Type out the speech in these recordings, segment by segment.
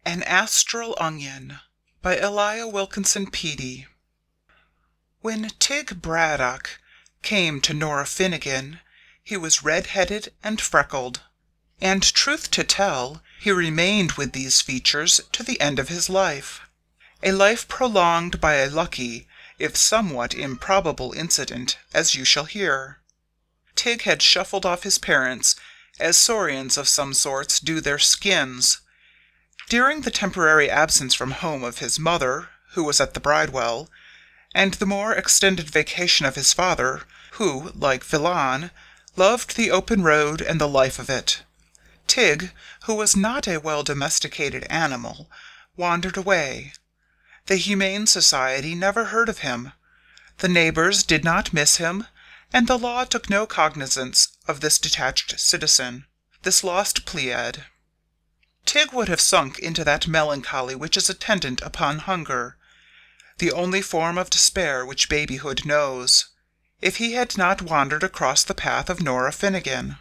An Astral Onion by Elia Wilkinson Peedy. When Tig Braddock came to Nora Finnegan, he was red-headed and freckled, and truth to tell, he remained with these features to the end of his life. A life prolonged by a lucky, if somewhat improbable incident, as you shall hear. Tig had shuffled off his parents, as saurians of some sorts do their skins. During the temporary absence from home of his mother, who was at the Bridewell, and the more extended vacation of his father, who, like Villon, loved the open road and the life of it, Tig, who was not a well-domesticated animal, wandered away. The Humane Society never heard of him. The neighbors did not miss him, and the law took no cognizance of this detached citizen, this lost Pleiad. Tig would have sunk into that melancholy which is attendant upon hunger, the only form of despair which babyhood knows, if he had not wandered across the path of Nora Finnegan.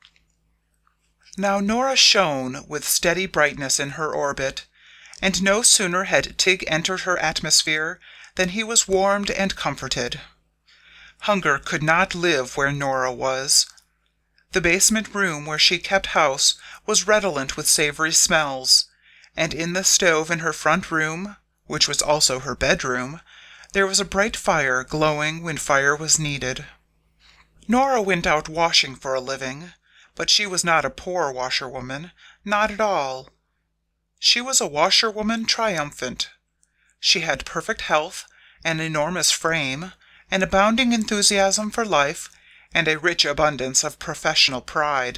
Now Nora shone with steady brightness in her orbit, and no sooner had Tig entered her atmosphere than he was warmed and comforted. Hunger could not live where Nora was. The basement room where she kept house was redolent with savory smells, and in the stove in her front room, which was also her bedroom, there was a bright fire glowing when fire was needed. Nora went out washing for a living, but she was not a poor washerwoman, not at all. She was a washerwoman triumphant. She had perfect health, an enormous frame, an abounding enthusiasm for life, and a rich abundance of professional pride.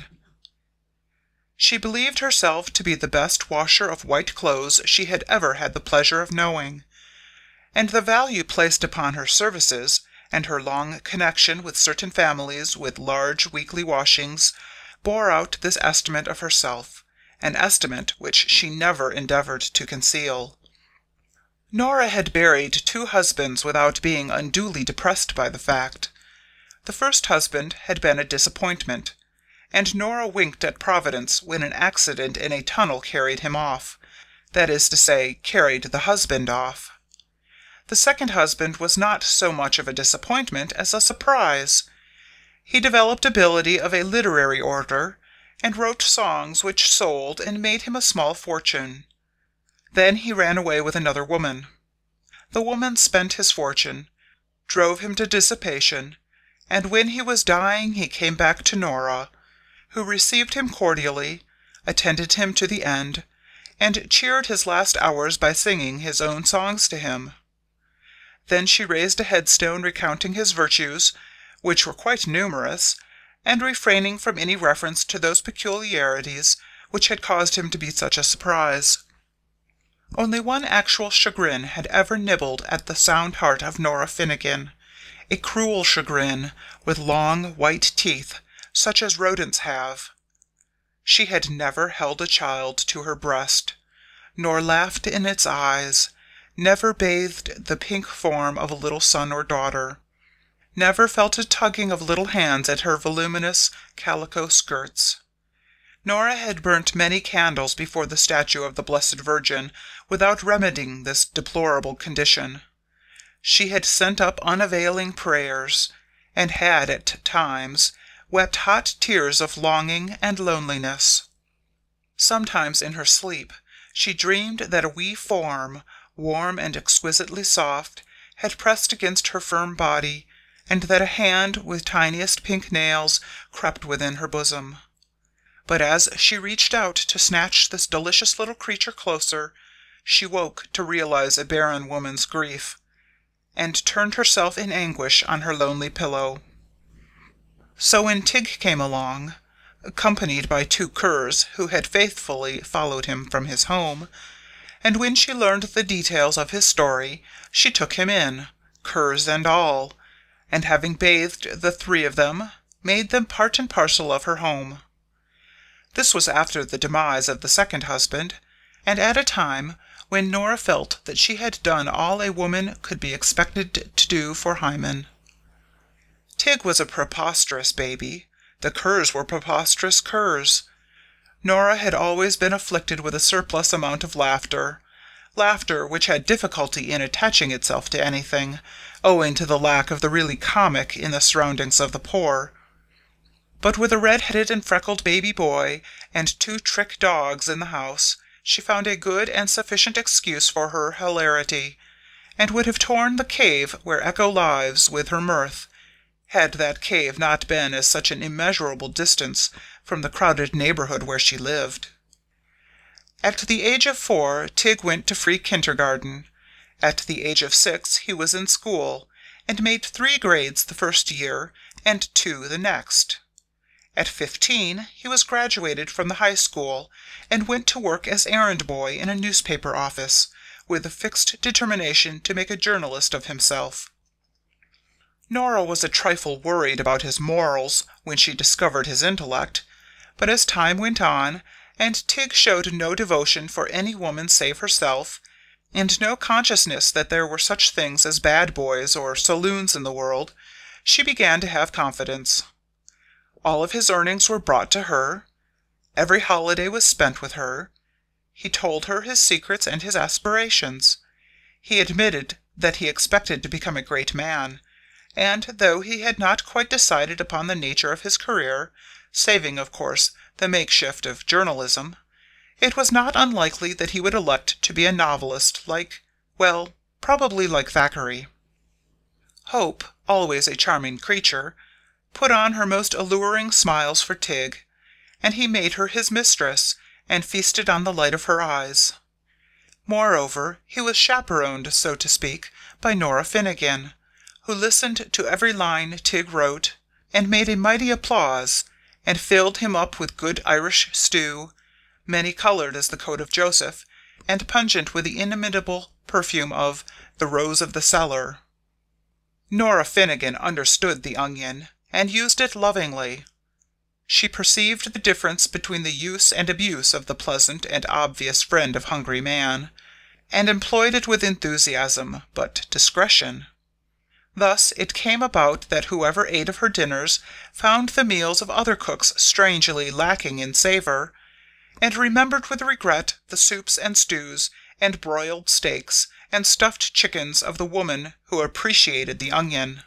She believed herself to be the best washer of white clothes she had ever had the pleasure of knowing, and the value placed upon her services, and her long connection with certain families with large weekly washings, bore out this estimate of herself, an estimate which she never endeavored to conceal. Nora had buried 2 husbands without being unduly depressed by the fact. The first husband had been a disappointment, and Nora winked at Providence when an accident in a tunnel carried him off, that is to say, carried the husband off. The second husband was not so much of a disappointment as a surprise. He developed ability of a literary order, and wrote songs which sold and made him a small fortune. Then he ran away with another woman. The woman spent his fortune, drove him to dissipation, and when he was dying he came back to Nora, who received him cordially, attended him to the end, and cheered his last hours by singing his own songs to him. Then she raised a headstone recounting his virtues, which were quite numerous, and refraining from any reference to those peculiarities which had caused him to be such a surprise. Only one actual chagrin had ever nibbled at the sound heart of Nora Finnegan, a cruel chagrin with long white teeth, such as rodents have. She had never held a child to her breast, nor laughed in its eyes, never bathed the pink form of a little son or daughter, never felt a tugging of little hands at her voluminous calico skirts. Nora had burnt many candles before the statue of the Blessed Virgin without remedying this deplorable condition. She had sent up unavailing prayers, and had, at times, wept hot tears of longing and loneliness. Sometimes in her sleep she dreamed that a wee form, warm and exquisitely soft, had pressed against her firm body, and that a hand with tiniest pink nails crept within her bosom. But as she reached out to snatch this delicious little creature closer, she woke to realize a barren woman's grief, and turned herself in anguish on her lonely pillow. So when Tig came along, accompanied by 2 curs who had faithfully followed him from his home, and when she learned the details of his story, she took him in, curs and all, and having bathed the 3 of them, made them part and parcel of her home. This was after the demise of the second husband, and at a time when Nora felt that she had done all a woman could be expected to do for Hymen. Tig was a preposterous baby. The curs were preposterous curs. Nora had always been afflicted with a surplus amount of laughter which had difficulty in attaching itself to anything, owing to the lack of the really comic in the surroundings of the poor. But with a red-headed and freckled baby boy and 2 trick dogs in the house, she found a good and sufficient excuse for her hilarity, and would have torn the cave where Echo lives with her mirth, had that cave not been as such an immeasurable distance from the crowded neighborhood where she lived. At the age of 4, Tig went to free kindergarten. At the age of 6 he was in school, and made 3 grades the first year and 2 the next. At 15 he was graduated from the high school, and went to work as errand boy in a newspaper office, with a fixed determination to make a journalist of himself. Nora was a trifle worried about his morals when she discovered his intellect, but as time went on, and Tig showed no devotion for any woman save herself, and no consciousness that there were such things as bad boys or saloons in the world, she began to have confidence. All of his earnings were brought to her. Every holiday was spent with her. He told her his secrets and his aspirations. He admitted that he expected to become a great man, and though he had not quite decided upon the nature of his career, saving, of course, the makeshift of journalism, it was not unlikely that he would elect to be a novelist probably like Thackeray. Hope, always a charming creature, put on her most alluring smiles for Tig, and he made her his mistress, and feasted on the light of her eyes. Moreover, he was chaperoned, so to speak, by Nora Finnegan, who listened to every line Tig wrote, and made a mighty applause, and filled him up with good Irish stew, many-coloured as the coat of Joseph, and pungent with the inimitable perfume of the rose of the cellar. Nora Finnegan understood the onion, and used it lovingly. She perceived the difference between the use and abuse of the pleasant and obvious friend of hungry man, and employed it with enthusiasm, but discretion. Thus it came about that whoever ate of her dinners found the meals of other cooks strangely lacking in savour, and remembered with regret the soups and stews and broiled steaks and stuffed chickens of the woman who appreciated the onion.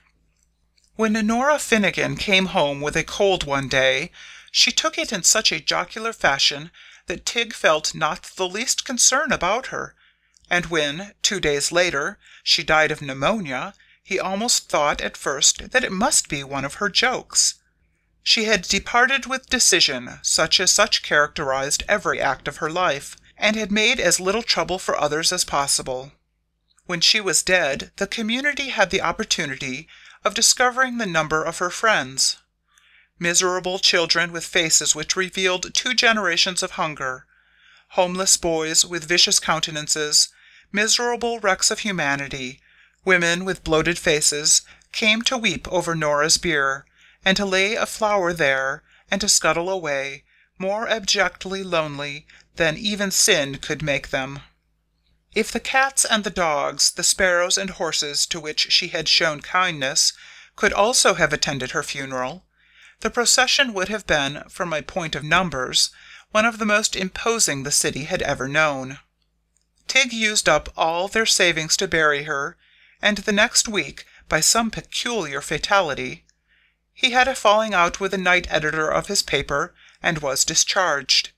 When Nora Finnegan came home with a cold one day, she took it in such a jocular fashion that Tig felt not the least concern about her, and when, 2 days later, she died of pneumonia, he almost thought at first that it must be one of her jokes. She had departed with decision, such as characterized every act of her life, and had made as little trouble for others as possible. When she was dead, the community had the opportunity of discovering the number of her friends. Miserable children with faces which revealed 2 generations of hunger, homeless boys with vicious countenances, miserable wrecks of humanity, women with bloated faces, came to weep over Nora's bier, and to lay a flower there, and to scuttle away, more abjectly lonely than even sin could make them. If the cats and the dogs, the sparrows and horses to which she had shown kindness, could also have attended her funeral, the procession would have been, from a point of numbers, one of the most imposing the city had ever known. Tig used up all their savings to bury her, and the next week, by some peculiar fatality, he had a falling out with the night editor of his paper, and was discharged.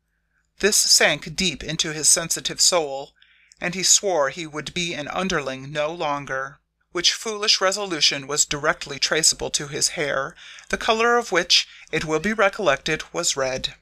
This sank deep into his sensitive soul, and he swore he would be an underling no longer, which foolish resolution was directly traceable to his hair, the colour of which, it will be recollected, was red.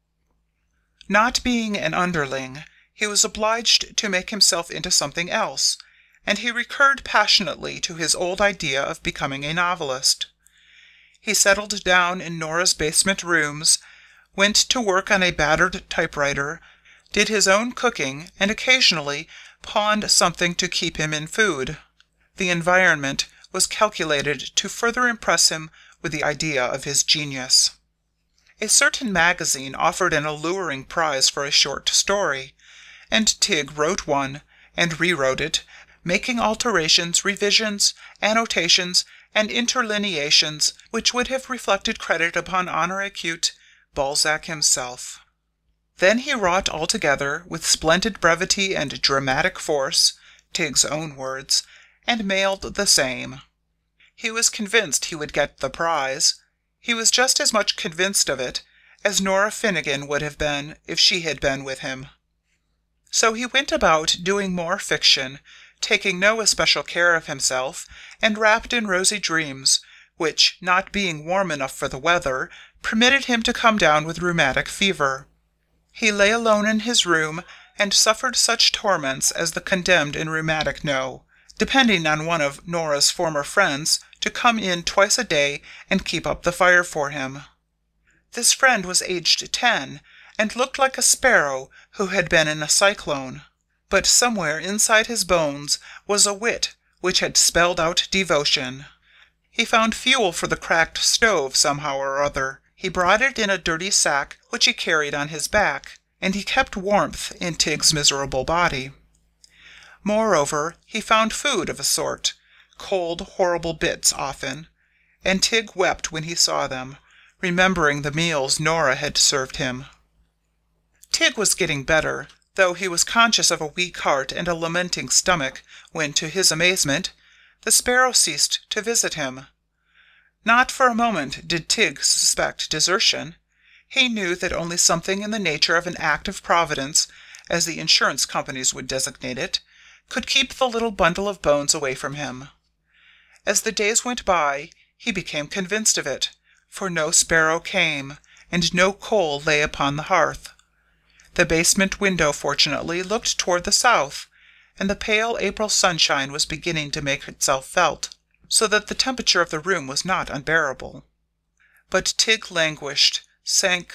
Not being an underling, he was obliged to make himself into something else, and he recurred passionately to his old idea of becoming a novelist. He settled down in Nora's basement rooms, went to work on a battered typewriter, did his own cooking, and occasionally pawned something to keep him in food. The environment was calculated to further impress him with the idea of his genius. A certain magazine offered an alluring prize for a short story, and Tig wrote one, and rewrote it, making alterations, revisions, annotations, and interlineations which would have reflected credit upon Honoré Cute, Balzac himself. Then he wrought all together with splendid brevity and dramatic force, Tig's own words, and mailed the same. He was convinced he would get the prize. He was just as much convinced of it as Nora Finnegan would have been if she had been with him. So he went about doing more fiction, taking no especial care of himself, and wrapped in rosy dreams, which, not being warm enough for the weather, permitted him to come down with rheumatic fever. He lay alone in his room, and suffered such torments as the condemned in rheumatic know, depending on one of Nora's former friends to come in twice a day and keep up the fire for him. This friend was aged 10, and looked like a sparrow who had been in a cyclone. But somewhere inside his bones was a wit which had spelled out devotion. He found fuel for the cracked stove somehow or other. He brought it in a dirty sack which he carried on his back, and he kept warmth in Tig's miserable body. Moreover, he found food of a sort, cold, horrible bits often, and Tig wept when he saw them, remembering the meals Nora had served him. Tig was getting better, though he was conscious of a weak heart and a lamenting stomach, when, to his amazement, the sparrow ceased to visit him. Not for a moment did Tig suspect desertion. He knew that only something in the nature of an act of Providence, as the insurance companies would designate it, could keep the little bundle of bones away from him. As the days went by, he became convinced of it, for no sparrow came, and no coal lay upon the hearth. The basement window, fortunately, looked toward the south, and the pale April sunshine was beginning to make itself felt, so that the temperature of the room was not unbearable. But Tig languished, sank,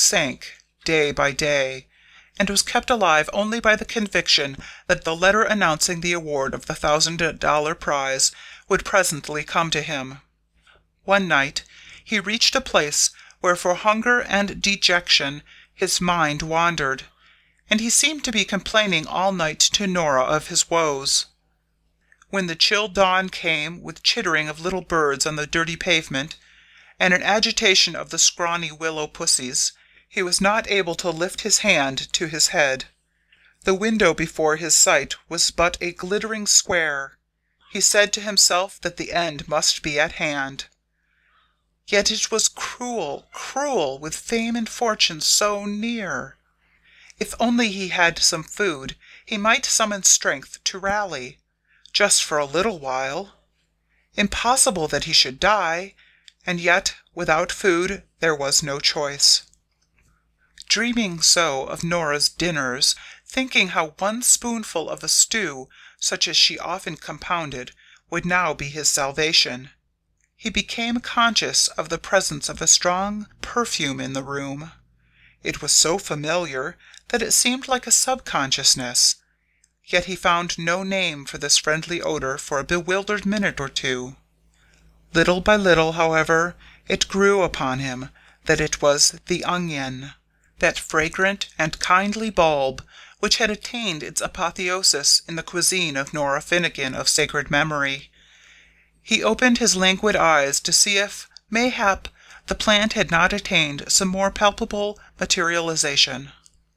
day by day, and was kept alive only by the conviction that the letter announcing the award of the $1,000 prize would presently come to him. One night he reached a place where for hunger and dejection his mind wandered, and he seemed to be complaining all night to Nora of his woes. When the chill dawn came, with chittering of little birds on the dirty pavement, and an agitation of the scrawny willow pussies, he was not able to lift his hand to his head. The window before his sight was but a glittering square. He said to himself that the end must be at hand. Yet it was cruel, cruel, with fame and fortune so near. If only he had some food, he might summon strength to rally, just for a little while. Impossible that he should die, and yet without food there was no choice. Dreaming so of Nora's dinners, thinking how one spoonful of a stew, such as she often compounded, would now be his salvation, he became conscious of the presence of a strong perfume in the room. It was so familiar that it seemed like a subconsciousness, yet he found no name for this friendly odor for a bewildered minute or two. Little by little, however, it grew upon him that it was the onion, that fragrant and kindly bulb which had attained its apotheosis in the cuisine of Nora Finnegan of sacred memory. He opened his languid eyes to see if, mayhap, the plant had not attained some more palpable materialization.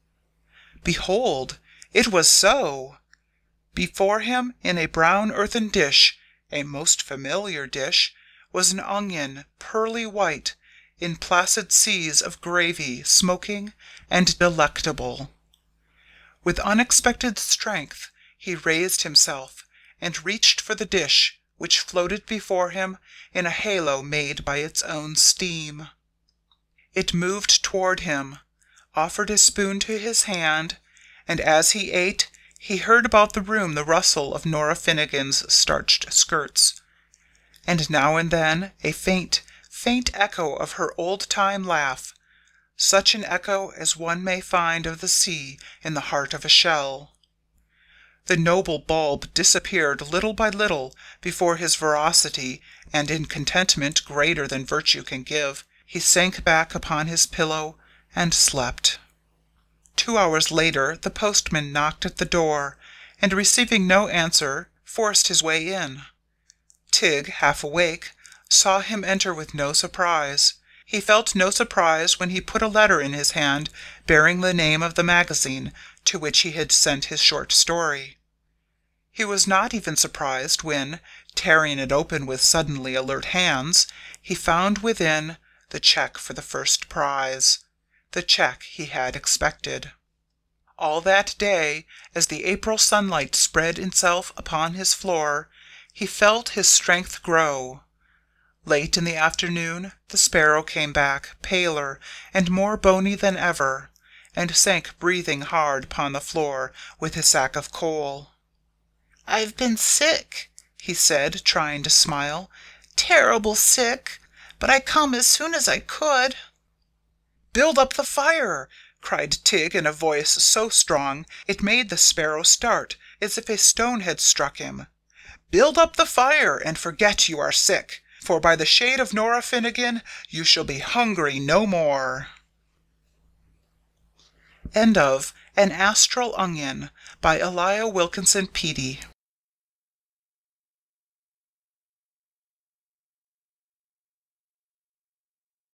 Behold, it was so! Before him, in a brown earthen dish, a most familiar dish, was an onion, pearly white, in placid seas of gravy, smoking and delectable. With unexpected strength he raised himself, and reached for the dish, which floated before him in a halo made by its own steam. It moved toward him, offered a spoon to his hand, and as he ate, he heard about the room the rustle of Nora Finnegan's starched skirts, and now and then a faint, faint echo of her old-time laugh, such an echo as one may find of the sea in the heart of a shell. The noble bulb disappeared little by little before his ferocity, and in contentment greater than virtue can give, he sank back upon his pillow and slept. 2 hours later the postman knocked at the door, and receiving no answer, forced his way in. Tig, half awake, saw him enter with no surprise. He felt no surprise when he put a letter in his hand bearing the name of the magazine to which he had sent his short story. He was not even surprised when, tearing it open with suddenly alert hands, he found within the check for the first prize, the check he had expected. All that day, as the April sunlight spread itself upon his floor, he felt his strength grow. Late in the afternoon the sparrow came back, paler and more bony than ever, and sank breathing hard upon the floor with his sack of coal. "I've been sick," he said, trying to smile. "Terrible sick, but I come as soon as I could." "Build up the fire!" cried Tig in a voice so strong it made the sparrow start as if a stone had struck him. "Build up the fire, and forget you are sick, for by the shade of Nora Finnegan you shall be hungry no more." End of An Astral Onion by Elia Wilkinson Peattie.